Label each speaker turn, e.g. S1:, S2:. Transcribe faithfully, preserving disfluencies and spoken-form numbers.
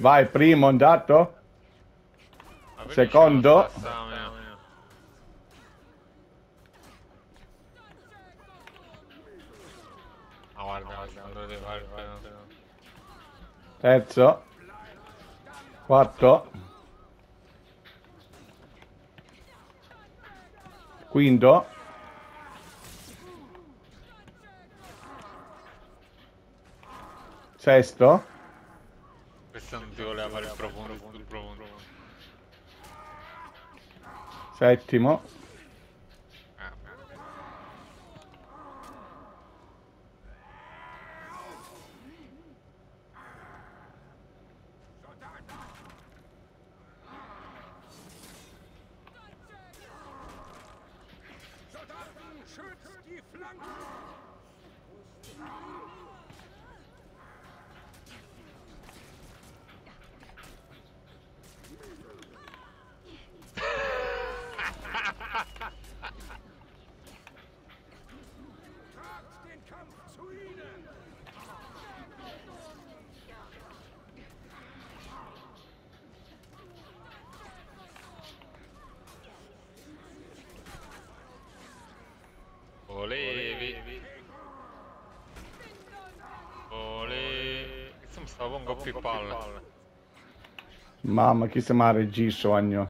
S1: Vai, primo andato. Secondo.
S2: Ah, guarda, guarda, non deve fare il fenomeno.
S1: Terzo. Quarto. Quinto. Sesto.
S2: Questo non ti voleva fare il profondo, il profondo.
S1: Settimo.
S2: Ah, volevi. Volevi. Insomma, stavo un po' più palle.
S1: Mamma, chi si mi ha regisso, agno.